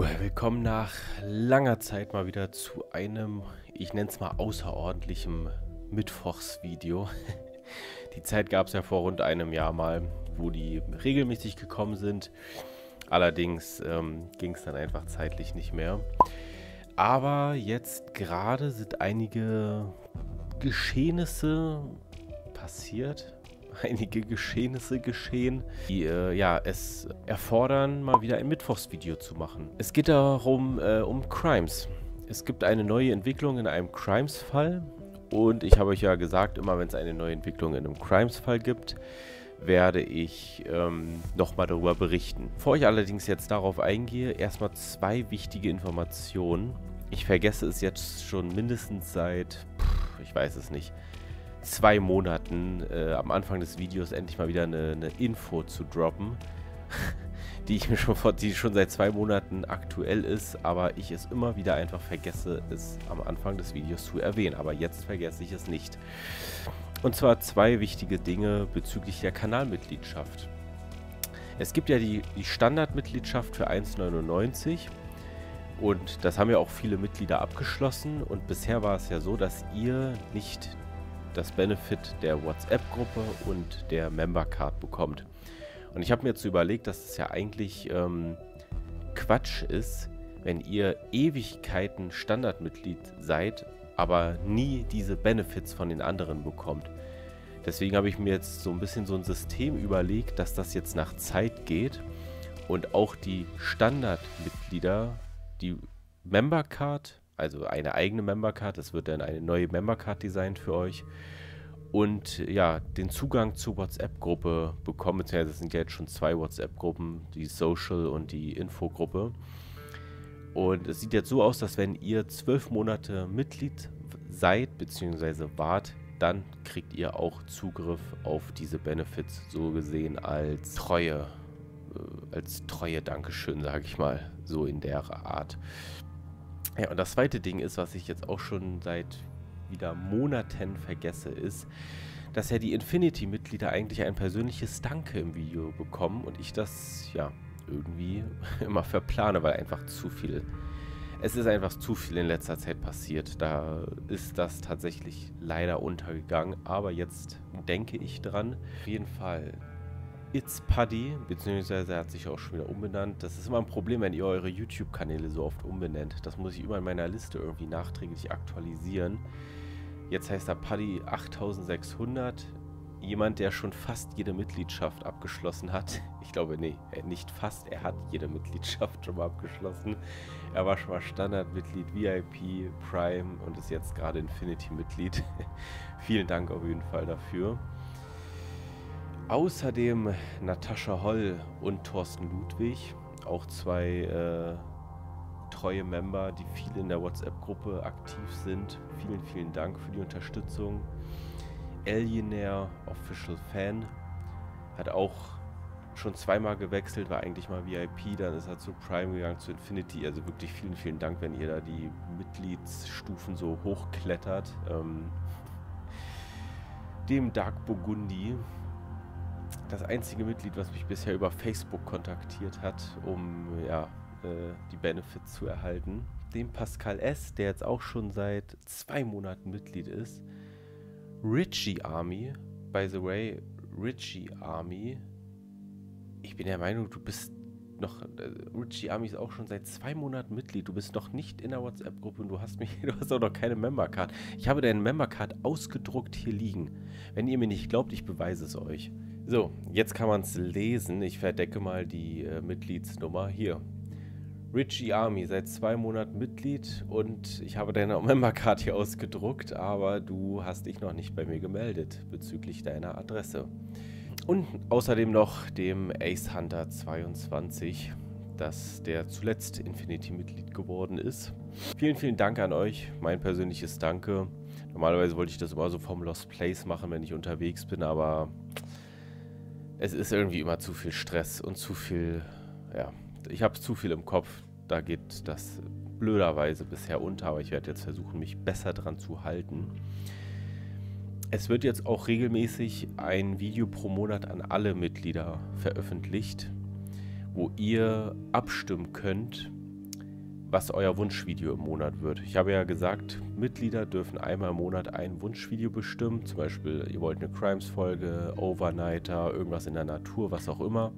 willkommen nach langer Zeit mal wieder zu einem, ich nenne es mal außerordentlichem Mittwochsvideo. Die Zeit gab es ja vor rund einem Jahr mal, wo die regelmäßig gekommen sind. Allerdings ging es dann einfach zeitlich nicht mehr. Aber jetzt gerade sind einige Geschehnisse passiert. Einige Geschehnisse geschehen, die es erfordern, mal wieder ein Mittwochsvideo zu machen. Es geht darum, um Crimes. Es gibt eine neue Entwicklung in einem Crimes-Fall und ich habe euch ja gesagt, immer wenn es eine neue Entwicklung in einem Crimes-Fall gibt, werde ich nochmal darüber berichten. Bevor ich allerdings jetzt darauf eingehe, erstmal zwei wichtige Informationen. Ich vergesse es jetzt schon mindestens seit, ich weiß es nicht, 2 Monaten am Anfang des Videos endlich mal wieder eine Info zu droppen, die schon seit 2 Monaten aktuell ist, aber ich es immer wieder einfach vergesse, es am Anfang des Videos zu erwähnen. Aber jetzt vergesse ich es nicht. Und zwar zwei wichtige Dinge bezüglich der Kanalmitgliedschaft. Es gibt ja die Standardmitgliedschaft für 1,99 und das haben ja auch viele Mitglieder abgeschlossen und bisher war es ja so, dass ihr nicht das Benefit der WhatsApp-Gruppe und der Member-Card bekommt. Und ich habe mir jetzt überlegt, dass es ja eigentlich Quatsch ist, wenn ihr Ewigkeiten Standardmitglied seid, aber nie diese Benefits von den anderen bekommt. Deswegen habe ich mir jetzt so ein bisschen so ein System überlegt, dass das jetzt nach Zeit geht und auch die Standardmitglieder, die Member-Card, also eine eigene Member-Card, es wird dann eine neue Member-Card designt für euch und ja, den Zugang zur WhatsApp-Gruppe bekommen, beziehungsweise es sind ja jetzt schon 2 WhatsApp-Gruppen, die Social und die Info-Gruppe. Und es sieht jetzt so aus, dass wenn ihr 12 Monate Mitglied seid, beziehungsweise wart, dann kriegt ihr auch Zugriff auf diese Benefits, so gesehen als treue Dankeschön, sage ich mal, so in der Art. Ja, und das zweite Ding ist, was ich jetzt auch schon seit wieder Monaten vergesse, ist, dass ja die Infinity-Mitglieder eigentlich ein persönliches Danke im Video bekommen und ich das, ja, irgendwie immer verplane, weil einfach es ist einfach zu viel in letzter Zeit passiert. Da ist das tatsächlich leider untergegangen, aber jetzt denke ich dran. Auf jeden Fall. It's Paddy, beziehungsweise er hat sich auch schon wieder umbenannt. Das ist immer ein Problem, wenn ihr eure YouTube-Kanäle so oft umbenennt. Das muss ich immer in meiner Liste irgendwie nachträglich aktualisieren. Jetzt heißt er Paddy 8600. Jemand, der schon fast jede Mitgliedschaft abgeschlossen hat. Ich glaube, nee, nicht fast. Er hat jede Mitgliedschaft schon mal abgeschlossen. Er war schon mal Standardmitglied, VIP, Prime und ist jetzt gerade Infinity-Mitglied. Vielen Dank auf jeden Fall dafür. Außerdem Natascha Holl und Thorsten Ludwig, auch 2 treue Member, die viel in der WhatsApp-Gruppe aktiv sind. Vielen, vielen Dank für die Unterstützung. Alienair Official Fan hat auch schon 2-mal gewechselt, war eigentlich mal VIP, dann ist er zu Prime gegangen, zu Infinity. Also wirklich vielen, vielen Dank, wenn ihr da die Mitgliedsstufen so hochklettert. Dem Dark Burgundy, das einzige Mitglied, was mich bisher über Facebook kontaktiert hat, um ja, die Benefits zu erhalten. Dem Pascal S., der jetzt auch schon seit 2 Monaten Mitglied ist. Richie Army, by the way, Richie Army. Ich bin der Meinung, du bist noch, Richie Army ist auch schon seit 2 Monaten Mitglied. Du bist noch nicht in der WhatsApp-Gruppe und du hast auch noch keine Member-Card. Ich habe deine Member-Card ausgedruckt hier liegen. Wenn ihr mir nicht glaubt, ich beweise es euch. So, jetzt kann man es lesen. Ich verdecke mal die Mitgliedsnummer. Hier. Richie Army, seit 2 Monaten Mitglied und ich habe deine Member-Card hier ausgedruckt, aber du hast dich noch nicht bei mir gemeldet bezüglich deiner Adresse. Und außerdem noch dem Ace Hunter 22, der zuletzt Infinity-Mitglied geworden ist. Vielen, vielen Dank an euch, mein persönliches Danke. Normalerweise wollte ich das immer so vom Lost Place machen, wenn ich unterwegs bin, aber es ist irgendwie immer zu viel Stress und zu viel, ja, ich habe zu viel im Kopf. Da geht das blöderweise bisher unter, aber ich werde jetzt versuchen, mich besser dran zu halten. Es wird jetzt auch regelmäßig ein Video pro Monat an alle Mitglieder veröffentlicht, wo ihr abstimmen könnt, was euer Wunschvideo im Monat wird. Ich habe ja gesagt, Mitglieder dürfen einmal im Monat ein Wunschvideo bestimmen. Zum Beispiel, ihr wollt eine Crimes-Folge, Overnighter, irgendwas in der Natur, was auch immer.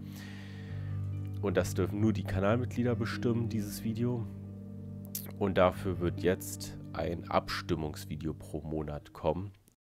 Und das dürfen nur die Kanalmitglieder bestimmen, dieses Video. Und dafür wird jetzt ein Abstimmungsvideo pro Monat kommen.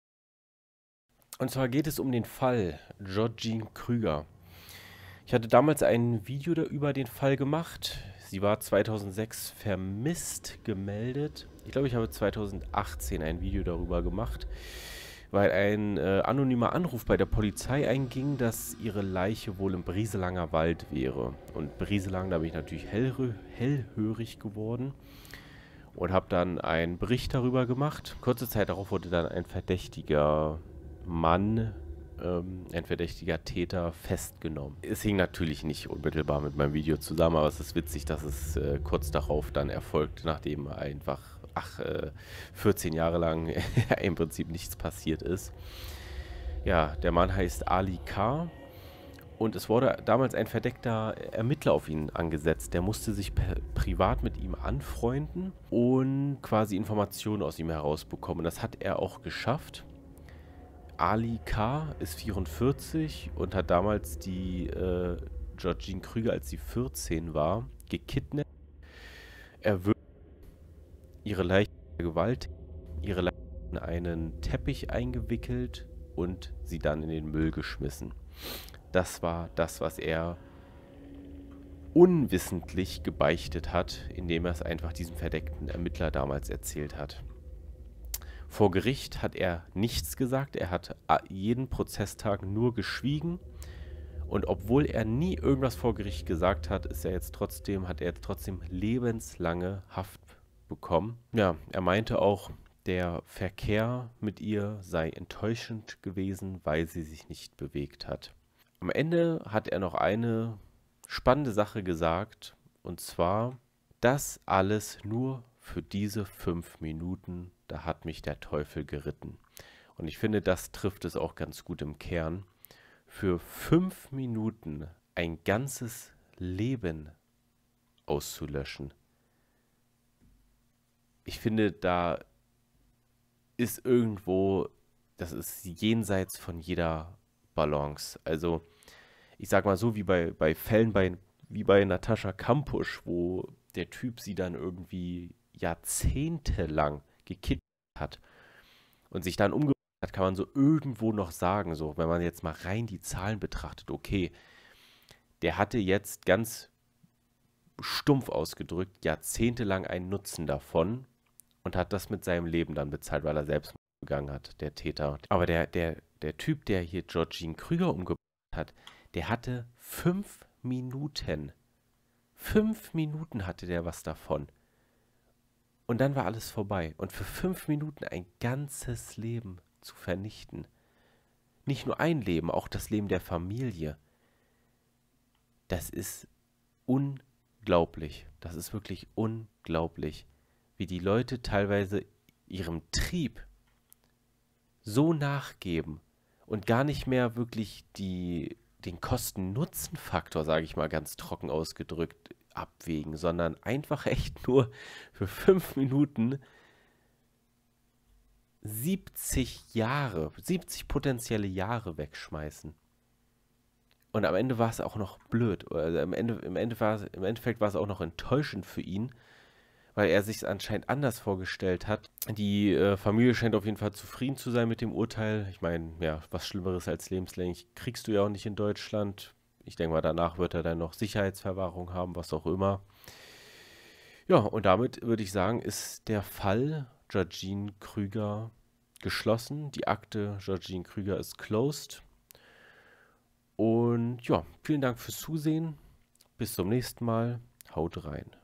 Und zwar geht es um den Fall Georgine Krüger. Ich hatte damals ein Video über den Fall gemacht. Sie war 2006 vermisst gemeldet. Ich glaube, ich habe 2018 ein Video darüber gemacht, weil ein anonymer Anruf bei der Polizei einging, dass ihre Leiche wohl im Brieselanger Wald wäre. Und Brieselang, da bin ich natürlich hellhörig geworden und habe dann einen Bericht darüber gemacht. Kurze Zeit darauf wurde dann ein verdächtiger Mann, ein verdächtiger Täter festgenommen. Es hing natürlich nicht unmittelbar mit meinem Video zusammen, aber es ist witzig, dass es kurz darauf dann erfolgt, nachdem einfach 14 Jahre lang im Prinzip nichts passiert ist. Ja, der Mann heißt Ali K. Und es wurde damals ein verdeckter Ermittler auf ihn angesetzt. Der musste sich privat mit ihm anfreunden und quasi Informationen aus ihm herausbekommen. Das hat er auch geschafft. Ali K. ist 44 und hat damals die Georgine Krüger, als sie 14 war, gekidnappt. Er wird ihre Leiche vergewaltigt, ihre Leiche in einen Teppich eingewickelt und sie dann in den Müll geschmissen. Das war das, was er unwissentlich gebeichtet hat, indem er es einfach diesem verdeckten Ermittler damals erzählt hat. Vor Gericht hat er nichts gesagt, er hat jeden Prozesstag nur geschwiegen und obwohl er nie irgendwas vor Gericht gesagt hat, hat er jetzt trotzdem lebenslange Haft bekommen. Ja, er meinte auch, der Verkehr mit ihr sei enttäuschend gewesen, weil sie sich nicht bewegt hat. Am Ende hat er noch eine spannende Sache gesagt, und zwar, das alles nur für diese 5 Minuten, da hat mich der Teufel geritten. Und ich finde, das trifft es auch ganz gut im Kern. Für 5 Minuten ein ganzes Leben auszulöschen. Ich finde, da ist irgendwo, das ist jenseits von jeder Balance. Also, ich sag mal so, wie bei Fällen wie bei Natascha Kampusch, wo der Typ sie dann irgendwie jahrzehntelang gekidnappt hat und sich dann umgebracht hat, kann man so irgendwo noch sagen, so, wenn man jetzt mal rein die Zahlen betrachtet, okay, der hatte jetzt ganz stumpf ausgedrückt jahrzehntelang einen Nutzen davon und hat das mit seinem Leben dann bezahlt, weil er selbst begangen hat, der Täter. Aber der Typ, der hier Georgine Krüger umgebracht hat, der hatte 5 Minuten. 5 Minuten hatte der was davon. Und dann war alles vorbei. Und für 5 Minuten ein ganzes Leben zu vernichten. Nicht nur ein Leben, auch das Leben der Familie. Das ist unglaublich. Das ist wirklich unglaublich, wie die Leute teilweise ihrem Trieb so nachgeben und gar nicht mehr wirklich den Kosten-Nutzen-Faktor, sage ich mal ganz trocken ausgedrückt, abwägen, sondern einfach echt nur für 5 Minuten 70 potenzielle Jahre wegschmeißen. Und am Ende war es auch noch blöd. Also im Endeffekt war es auch noch enttäuschend für ihn, weil er sich es anscheinend anders vorgestellt hat. Die Familie scheint auf jeden Fall zufrieden zu sein mit dem Urteil. Ich meine, ja, was Schlimmeres als lebenslänglich kriegst du ja auch nicht in Deutschland. Ich denke mal, danach wird er dann noch Sicherheitsverwahrung haben, was auch immer. Ja, und damit würde ich sagen, ist der Fall Georgine Krüger geschlossen. Die Akte Georgine Krüger ist closed. Und ja, vielen Dank fürs Zusehen. Bis zum nächsten Mal. Haut rein.